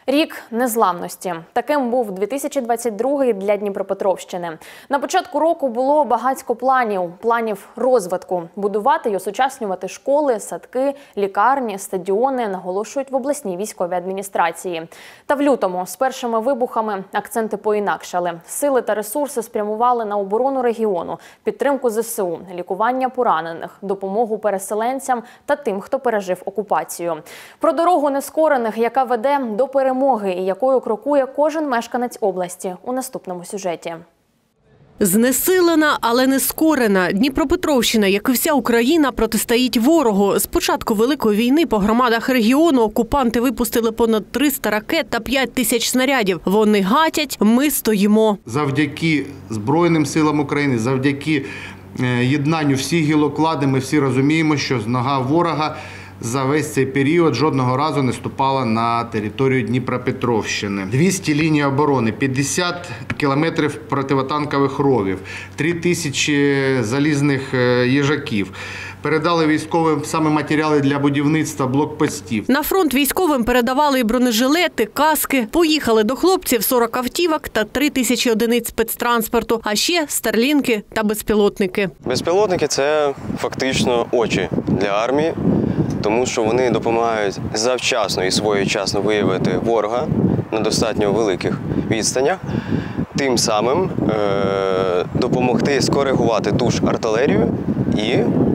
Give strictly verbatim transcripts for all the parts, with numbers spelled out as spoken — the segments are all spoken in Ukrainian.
Рік незламності. Таким був дві тисячі двадцять другий для Дніпропетровщини. На початку року було багатько планів, планів розвитку. Будувати й осучаснювати школи, садки, лікарні, стадіони, наголошують в обласній військовій адміністрації. Та в лютому з першими вибухами акценти поінакшали. Сили та ресурси спрямували на оборону регіону, підтримку зе се у, лікування поранених, допомогу переселенцям та тим, хто пережив окупацію. Про дорогу нескорених, яка веде до перемоги, і якою крокує кожен мешканець області, у наступному сюжеті. Знесилена, але не скорена. Дніпропетровщина, як і вся Україна, протистоїть ворогу. З початку Великої війни по громадах регіону окупанти випустили понад триста ракет та п'ять тисяч снарядів. Вони гатять, ми стоїмо. Завдяки Збройним силам України, завдяки єднанню всіх гілокладів, ми всі розуміємо, що нога ворога за весь цей період жодного разу не ступала на територію Дніпропетровщини. двісті ліній оборони, п'ятдесят кілометрів противотанкових ровів, три тисячі залізних їжаків. Передали військовим саме матеріали для будівництва блокпостів. На фронт військовим передавали і бронежилети, каски. Поїхали до хлопців сорок автівок та три тисячі одиниць спецтранспорту, а ще старлінки та безпілотники. Безпілотники – це фактично очі для армії, тому що вони допомагають завчасно і своєчасно виявити ворога на достатньо великих відстанях, тим самим е- допомогти скоригувати ту ж артилерію і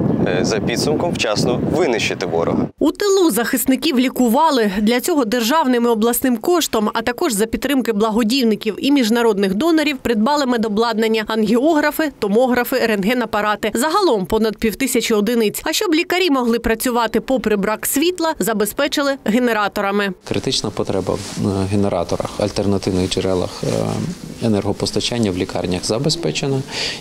за підсумком вчасно винищити ворога. У тилу захисників лікували. Для цього державним і обласним коштом, а також за підтримки благодійників і міжнародних донорів придбали медобладнання, ангіографи, томографи, рентгенапарати. Загалом понад півтисячі одиниць. А щоб лікарі могли працювати попри брак світла, забезпечили генераторами. Критична потреба в генераторах, альтернативних джерелах енергопостачання в лікарнях забезпечена.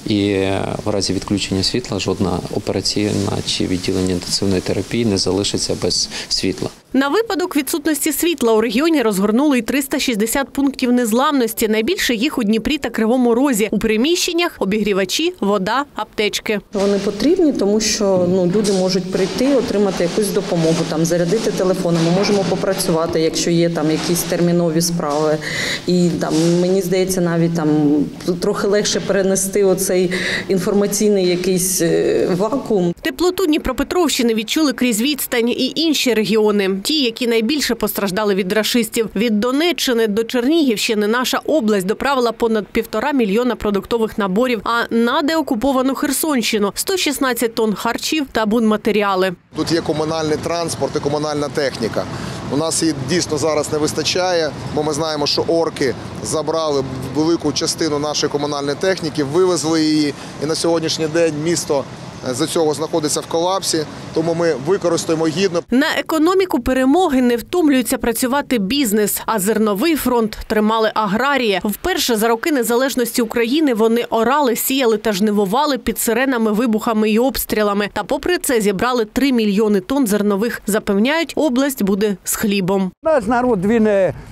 І в разі відключення світла жодна операційна чи відділення інтенсивної терапії не залишиться без світла. На випадок відсутності світла у регіоні розгорнули й триста шістдесят пунктів незламності. Найбільше їх у Дніпрі та Кривому Розі. У приміщеннях – обігрівачі, вода, аптечки. Вони потрібні, тому що ну, люди можуть прийти, отримати якусь допомогу, там, зарядити телефони. Ми можемо попрацювати, якщо є там якісь термінові справи. І там, мені здається, навіть там трохи легше перенести оцей інформаційний якийсь вакуум. Теплоту Дніпропетровщини відчули крізь відстань і інші регіони. Ті, які найбільше постраждали від рашистів. Від Донеччини до Чернігівщини наша область доправила понад півтора мільйона продуктових наборів, а на деокуповану Херсонщину – сто шістнадцять тонн харчів та будматеріали. Тут є комунальний транспорт і комунальна техніка. У нас її дійсно зараз не вистачає, бо ми знаємо, що орки забрали велику частину нашої комунальної техніки, вивезли її, і на сьогоднішній день місто з-за цього знаходиться в колапсі, тому ми використаємо гідно. На економіку перемоги не втомлюється працювати бізнес, а зерновий фронт тримали аграрії. Вперше за роки незалежності України вони орали, сіяли та жнивували під сиренами, вибухами і обстрілами. Та попри це зібрали три мільйони тонн зернових. Запевняють, область буде з хлібом. Наш народ, він,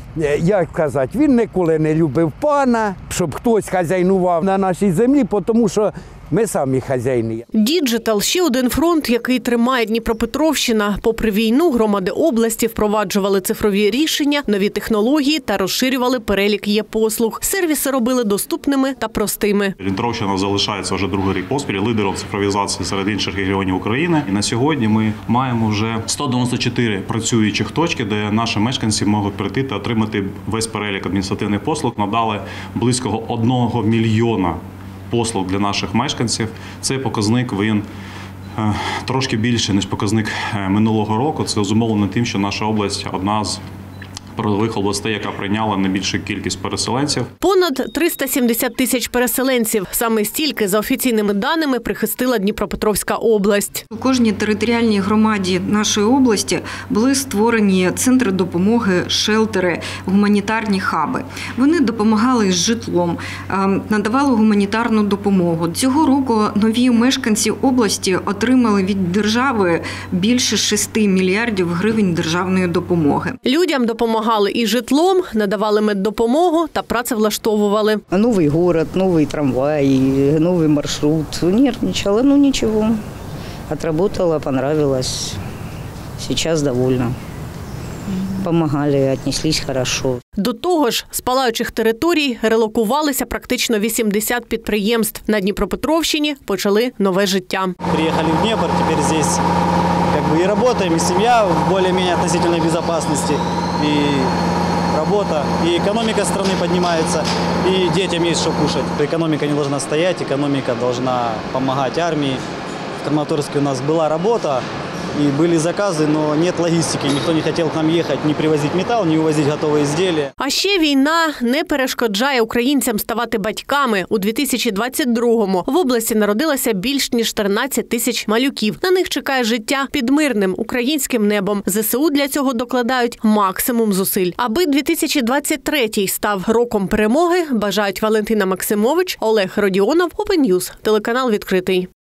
як казати, він ніколи не любив пана, щоб хтось хазяйнував на нашій землі, тому що ми самі хазяїни. Діджитал – ще один фронт, який тримає Дніпропетровщина. Попри війну, громади області впроваджували цифрові рішення, нові технології та розширювали перелік є-послуг. Сервіси робили доступними та простими. Дніпропетровщина залишається вже другий рік поспіль лідером цифровізації серед інших регіонів України. І на сьогодні ми маємо вже сто дев'яносто чотири працюючих точки, де наші мешканці можуть прийти та отримати весь перелік адміністративних послуг. Надали близько одного мільйона послуг для наших мешканців. Цей показник, він е, трошки більше, ніж показник минулого року. Це зумовлено тим, що наша область – одна з передових областей, яка прийняла найбільшу кількість переселенців. Понад триста сімдесят тисяч переселенців. Саме стільки, за офіційними даними, прихистила Дніпропетровська область. У кожній територіальній громаді нашої області були створені центри допомоги, шелтери, гуманітарні хаби. Вони допомагали з житлом, надавали гуманітарну допомогу. Цього року нові мешканці області отримали від держави більше шести мільярдів гривень державної допомоги. Людям допомагали і житлом, надавали меддопомогу та працевлаштовували. Новий город, новий трамвай, новий маршрут. Нервничала, ну нічого. Отработала, понравилось. Сейчас довольна. помогали, отнеслись хорошо. До того ж, з палаючих територій релокувалися практично вісімдесят підприємств. На Дніпропетровщині почали нове життя. Приїхали в Дніпро, тепер здесь как бы и работаем, и семья в более-менее относительной безопасности, и работа, и экономика страны поднимается, и детям есть что кушать. Экономика не должна стоять, экономика должна помогать армии. В Краматорске у нас была работа, и были заказы, но нет логистики. Никто не хотел к нам ехать, не привозить металл, не увозить готовые изделия. А ще війна не перешкоджає українцям ставати батьками. У дві тисячі двадцять другому в області народилося більш ніж тринадцять тисяч малюків. На них чекає життя під мирним українським небом. зе се у для цього докладають максимум зусиль. Аби дві тисячі двадцять третій став роком перемоги, бажають Валентина Максимович, Олег Родіонов, Open News, телеканал «Відкритий».